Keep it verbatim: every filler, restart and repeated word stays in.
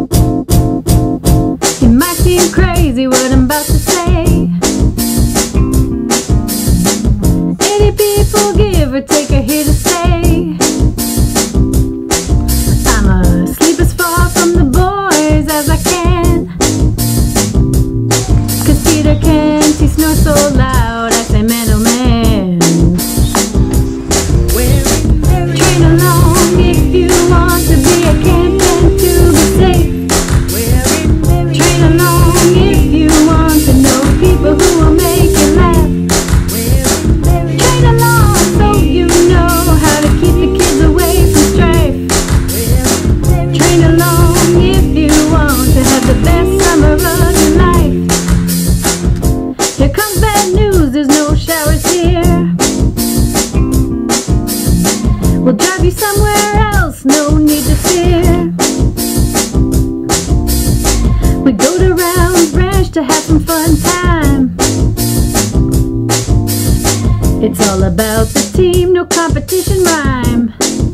It might seem crazy what I'm about to say. eighty people give or take are here to stay. I'm asleep as far from the boys as I can, 'cause Peter can't, he snores so loud. I say, man, oh man, train along if you want to be a captain to be safe. Train along if you want to know people who will make you laugh. Train along so you know how to keep the kids away from strife. Train along if you want to have the best summer of your life. Here comes bad news, there's no showers here. We'll drive you somewhere else, no need to fear. We go to Rounds Ranch to have some fun time. It's all about the team, no competition rhyme.